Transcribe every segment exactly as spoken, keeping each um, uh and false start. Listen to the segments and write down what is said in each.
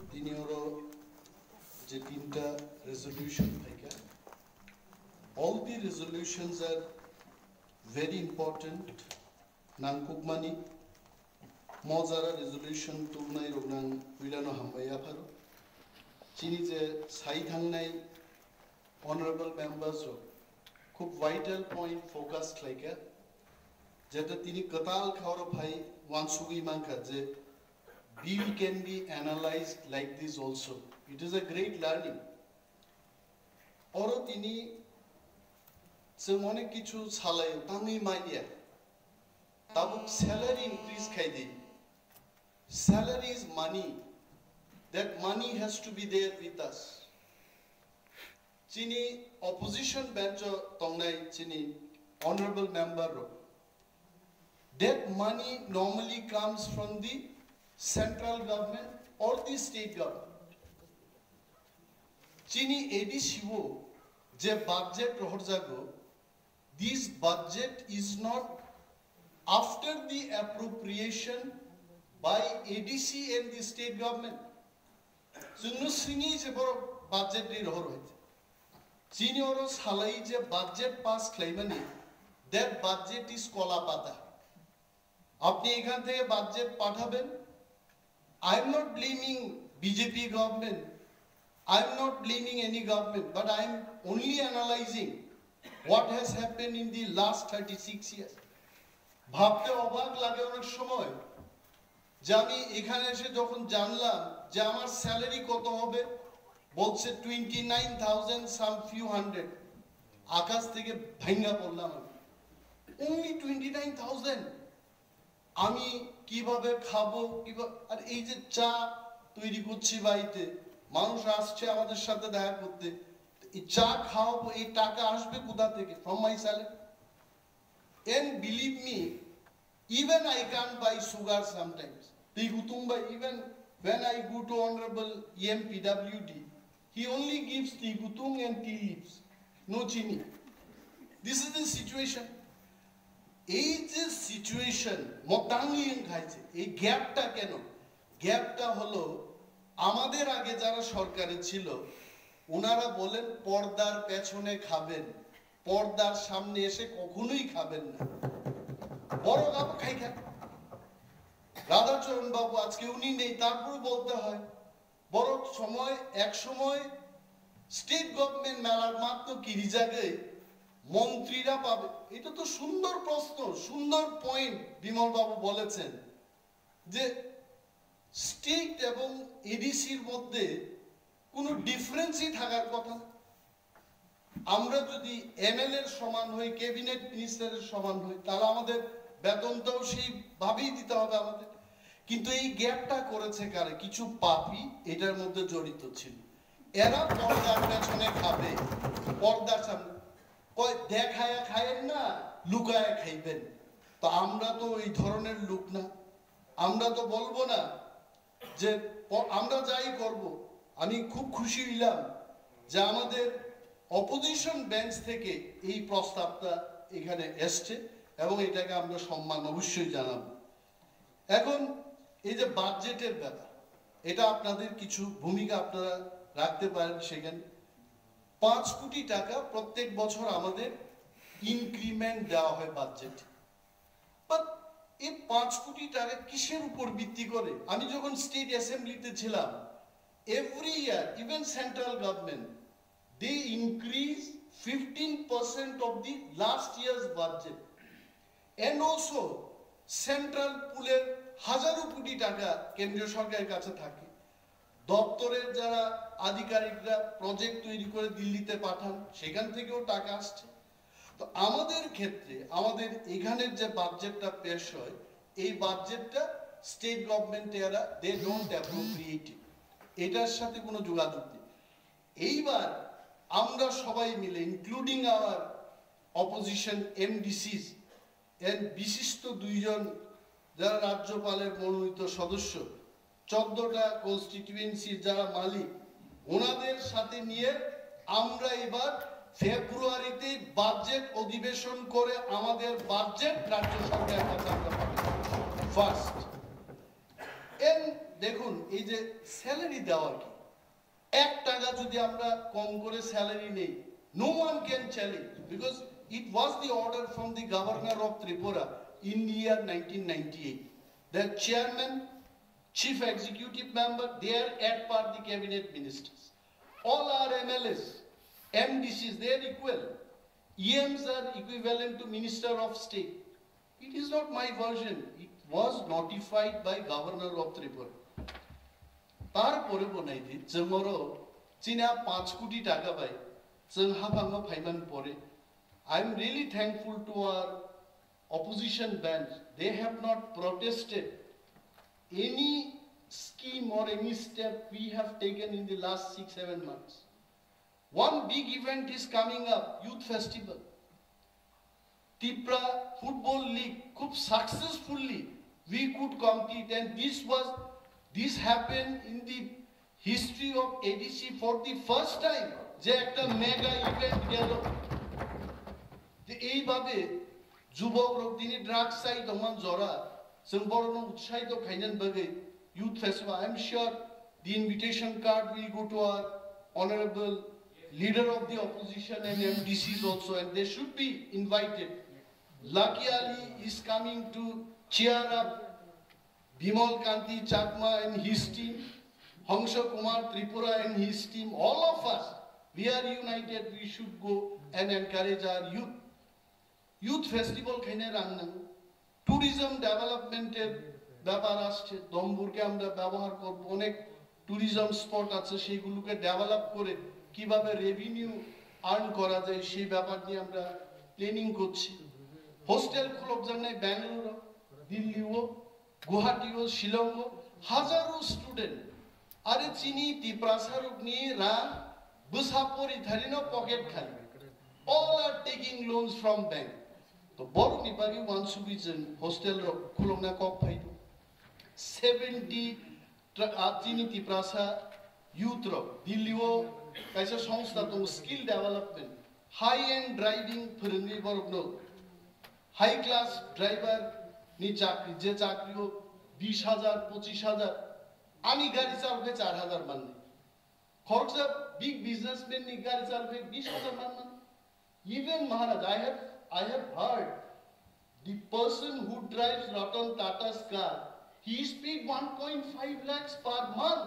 তিনি ওরও যে তিনটা রেজলিউশন থেকে all the resolutions are very important nangkukmani mozara resolution turnai rognang wilano hambaya pharo chini je sai thangnai honorable members ro khub vital point focused like jeta tini katal khawro bhai wansugui manka je bill can be analyzed like this also. It is a great learning. Oro tini se mone kichu salai tangi maiya tabuk salary increase khai di. Salary is money. That money has to be there with us. Chini opposition bench tongnai chini honorable member ro. That money normally comes from the central government or the state government. Chini A D C O je budget rohor jago. This budget is not after the appropriation by A D C and the state government. Sunnu singi je boro budget ri rohor hoite. Chini oro salai je budget pass claimani that budget is kola pata. Apni ekhan theke budget pathaben. I am not blaming B J P government. I am not blaming any government, but I am only analyzing what has happened in the last thirty-six years. Bhabte obak lage onek shomoy je ami ekhane eshe jokhon janlam je amar salary koto hobe bolche twenty-nine thousand some few hundred akash theke bhainga porlam only twenty-nine thousand আমি কিভাবে খাবো কিভাবে আর এই যে চা তৈরি করছি বাড়িতে মানুষ আসছে আমাদের সাথে দেখা করতে এই চা খাওয়াবো এই টাকা আসবে কোথা থেকে from my salary and believe me even I can't buy sugar sometimes tea gutumba even when I go to honorable E M P W D he only gives tea gutung and tea leaves no chini this is the situation এই যে situation মতাঙ্গিন খাইছে এই গ্যাপটা কেন গ্যাপটা হলো আমাদের আগে যারা সরকারে ছিল ওনারা বলেন পর্দার পেছনে খাবেন পর্দার সামনে এসে কখনোই খাবেন না বড় কাপ খাই খান রাধাচরণ বাবু আজকে উনি নেই তারপর বলতে হয় বড় সময় এক সময় স্টেট গভর্নমেন্ট মেলার মাত্র কিরি জায়গায় মন্ত্রীরা পাবে এটা তো সুন্দর প্রশ্ন সুন্দর পয়েন্ট বিমল বাবু বলেছেন যে স্টেট এবং এডিসির মধ্যে কোনো ডিফারেন্সই থাকার কথা আমরা যদি এমএল এর সমান হই ক্যাবিনেট মিনিস্টারের সমান হই তাহলে আমাদের বেতনটাও সেই ভাবেই দিতে হবে আমাদের কিন্তু এই গ্যাপটা করেছে কারে কিছু পাপী এটার মধ্যে জড়িত ছিল এরা পর্দার পেছনে খাবে পর্দার সামনে কয় দেখায়া খায়েন না লুকায়া খাইবেন তো আমরা তো এই ধরনের লোক না আমরা তো বলবো না যে আমরা যাই করব আমি খুব খুশি হইলাম যে আমাদের অপোজিশন বেঞ্চ থেকে এই প্রস্তাবটা এখানে এসছে এবং এটাকে আমরা সম্মান অবশ্যই জানাবো এখন এই যে বাজেটের ব্যাপার এটা আপনাদের কিছু ভূমিকা আপনারা রাখতে পারেন সেখানে পাঁচ কোটি টাকা প্রত্যেক বছর আমাদের ইনক্রিমেন্ট দেওয়া হয় বাজেট বাট এই পাঁচ কোটি টাকা কিসের উপর ভিত্তি করে আমি যখন স্টেট অ্যাসেম্বলিতে ছিলাম every year even central government they increase fifteen percent of the last year's budget and also central পুলের হাজারো কোটি টাকা কেন্দ্রীয় সরকারের কাছে থাকে দপ্তরের যারা আধিকারিকরা প্রজেক্ট তৈরি করে দিল্লিতে পাঠান সেখান থেকেও টাকা আসছে তো আমাদের ক্ষেত্রে আমাদের এখানের যে বাজেটটা পেশ হয় এই বাজেটটা স্টেট গভর্নমেন্ট এরা দে ডোন্ট অ্যাপ্রোপ্রিয়েট এটার সাথে কোনো যোগাযোগ নেই এইবার আমরা সবাই মিলে including our opposition MDCs and বিশিষ্ট দুইজন যারা রাজ্যপালের মনোনীত সদস্য চোদ্দটা কনস্টিটিউয়েন্সির যারা মালিক ওনাদের সাথে নিয়ে আমরা এবার ফেব্রুয়ারিতে বাজেট অধিবেশন করে আমাদের বাজেট রাজ্য সরকারের কাছে আমরা পাঠাবো ফার্স্ট এন্ড দেখুন এই যে স্যালারি দেওয়া কি এক টাকা যদি আমরা কম করে স্যালারি নেই no one can challenge because it was the order from the governor of Tripura in the year nineteen ninety-eight. The chairman, chief executive member, they are at par the cabinet ministers. All our M L As, M D Cs, they are equal. E Ms are equivalent to Minister of State. It is not my version. It was notified by Governor of Tripura. তারপরে বনাই দি जोंरो চিনা পাঁচ কোটি টাকা পাই जों हाबांगो फाइमान परे I am really thankful to our opposition bands. They have not protested any scheme or any step we have taken in the last six seven months. One big event is coming up, Youth Festival. Tripura Football League, खूब successfully we could complete, and this was this happened in the history of A D C for the first time. যে একটা mega event গেল যে এইভাবে যুবক দিনে drugs সাই দমান জরা जों বড় উৎসাহিত খাইনান বাগে youth festival. I am sure the invitation card will go to our honorable leader of the opposition and M D Cs also, and they should be invited. Lucky Ali is coming to cheer up Bimal Kanti Chakma and his team, Hangsha Kumar Tripura and his team. All of us, we are united. We should go and encourage our youth. Youth festival khaine rangnan tourism development er ব্যাপার আসছে দমপুরকে আমরা ব্যবহার করব অনেক tourism spot আছে সেইগুলোকে develop করে কিভাবে রেভিনিউ আর্ন করা যায় সেই ব্যাপার নিয়ে আমরা প্ল্যানিং করছি হোস্টেল খুলক জানাই ব্যাঙ্গালোর দিল্লিও গুয়াহাটিও শিলংও হাজারো স্টুডেন্ট আরে চিনি তিপ্রাসারক নিয়ে রা বুসাপরি ধারিনো পকেট খালি all are taking loans from bank তো বড় নিপাগি ওয়ান সুবিজন হোস্টেল খুলংনা কক ফাইতো seventy চিনি তিপ্রাসা youth ro দিল্লিও কাইসা সংস্থা দং স্কিল ডেভেলপমেন্ট হাই এন্ড ড্রাইভিং ফোরংনি বরকনো হাই ক্লাস ড্রাইভার নি চাকরি যে চাকরিও বিশ হাজার পঁচিশ হাজার আমি গাড়ি চালাবে চার হাজার মানে খরচা বিগ বিজনেসম্যান নি গাড়ি চালাবে বিশ হাজার মানে even Maharaj, I have I have heard the person who drives Ratan Tata's car, he is paid one point five lakhs per month.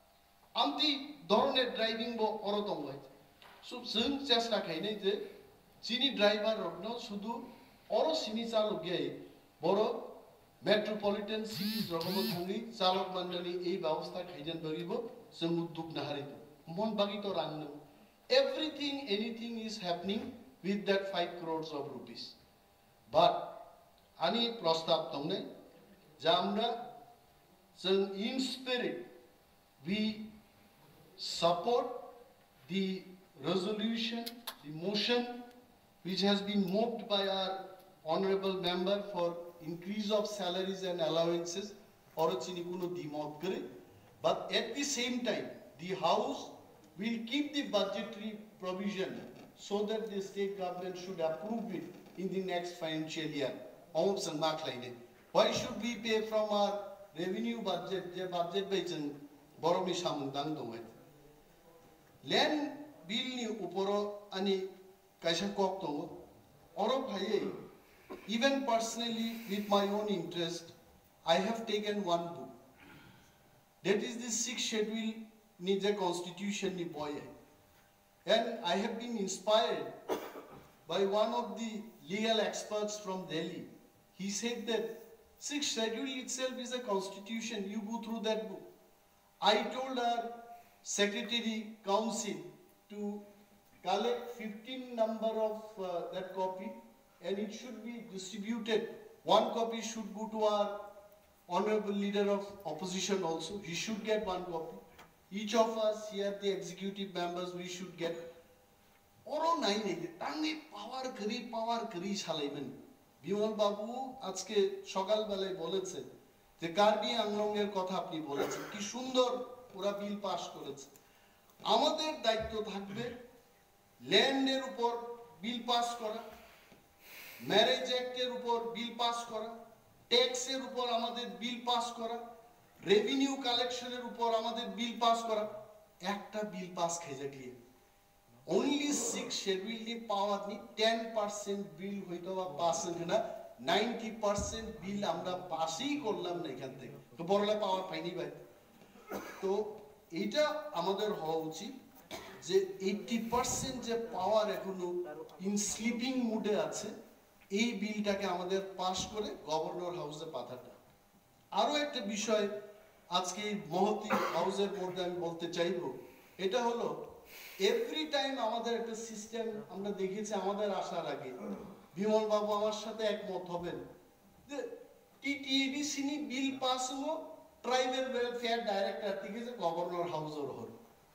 Amti dhoroner driving bo orotom hoyte. So जों চেষ্টা খাইনে যে চিনি ড্রাইভার রকনো শুধু অরো সিনি চালক গিয়ে বড় metropolitan সিটিজ রকম থাঙ্গি চালক মন্ডলী এই ব্যবস্থা খাইজান বাগিব जों উদ্যোগ নাহারিত মন বাগিত রাংনো everything anything is happening with that five crores of rupees but ani prostab tongne jamra जों in spirit we support the resolution the motion which has been moved by our honorable member for increase of salaries and allowances or chini kuno dimot kare but at the same time the house will keep the budgetary provision so that the state government should approve it in the next financial year. Why should we pay from our revenue budget? The budget by Chen Boromi Samundang do it. Land bill ni uporo ani kaisa kok to oro bhaye even personally with my own interest I have taken one book. That is the sixth schedule needs a constitution ni boy. And I have been inspired by one of the legal experts from Delhi. He said that sixth schedule itself is a constitution. You go through that book. I told our secretary council to collect fifteen number of uh, that copy and it should be distributed. One copy should go to our honorable leader of opposition also. He should get one copy. Each of us here, the executive members, we should get. Oro nai nei, tangi power kari, power kari chalaiben. Bimal Babu আজকে সকালবেলায় বলেছে যে কার্বি আংলংয়ের কথা আপনি বলেছেন কি সুন্দর ওরা বিল পাস করেছে আমাদের দায়িত্ব থাকবে ল্যান্ডের উপর বিল পাস করা ম্যারেজ অ্যাক্টের উপর বিল পাস করা ট্যাক্সের উপর আমাদের বিল পাস করা রেভিনিউ কালেকশনের উপর আমাদের বিল পাস করা, একটা বিল পাস খেয়ে গিয়ে only six schedule ni power ni ten percent bill হয়তো বা পার্সেন্ট না ninety percent বিল আমরা পাসই করলাম না এখান থেকে, তো বড়লে পাওয়ার পাইনি ভাই। তো এইটা আমাদের হওয়া উচিত যে eighty percent যে পাওয়ার এখনো ইন স্লিপিং মুডে আছে, এই বিলটাকে আমাদের পাস করে গভর্নর হাউসে পাঠাতে। আরো একটা বিষয় আজকে মহতি হাউসের মধ্যে আমি বলতে চাইবো, এটা হলো এভরি টাইম আমাদের একটা সিস্টেম আমরা দেখেছি আমাদের আসার আগে, বিমল বাবু আমার সাথে একমত হবেন যে টিটিইডিসি নি বিল পাস হলো ট্রাইবাল ওয়েলফেয়ার ডাইরেক্টর থেকে যে গভর্নর হাউসের হল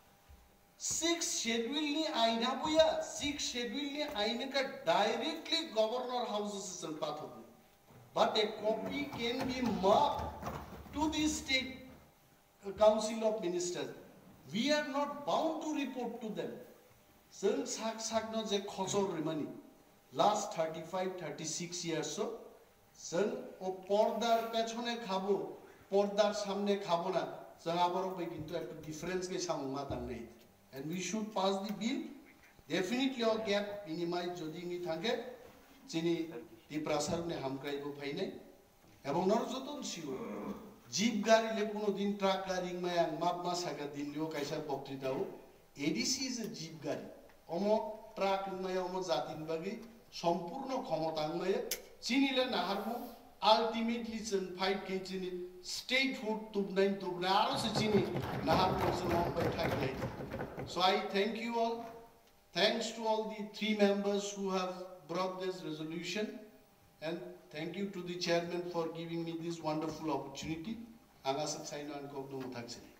সিক্স शेड्यूल नी आईना बुया सिक्स शेड्यूल नी आईने का डायरेक्टली गवर्नर हाउस से बात होती, but a copy can be marked to the state council of ministers. We are not bound to report to them. जों साक साक न जे खसर रिमानी last thirty-five thirty-six years so जों ओ पर्दार पेछने खाबो पर्दार सामने खाबो ना, जों आबारो बे किन्तु एकटु डिफारेंस के सामु माता नै, and we should pass the bill definitely all gap minimize jodi ni থাকে যিনি এই প্রাসারনে হামকাইবো ফাই নাই এবং নরযতন ছিল জিপ গাড়িলে কোনোদিন ট্রাক গাড়ি মায়া মাপ মা সাগা দিনলিও কাইসার বক্তৃতাও এডিসি ইজ এ জিপ গাড়ি অম ট্রাক মায়া অম জাতিন বাগি সম্পূর্ণ ক্ষমতা মায়া চিনিলে নাহারমু আলটিমেটলি जों फाइट के चिनि स्टेट फूड तुबनाइन तुबना आरो से चिनि नाहारमु जों बाय थागले। So I thank you all. Thanks to all the three members who have brought this resolution, and thank you to the chairman for giving me this wonderful opportunity. Anga sak saino an ko dum thakse.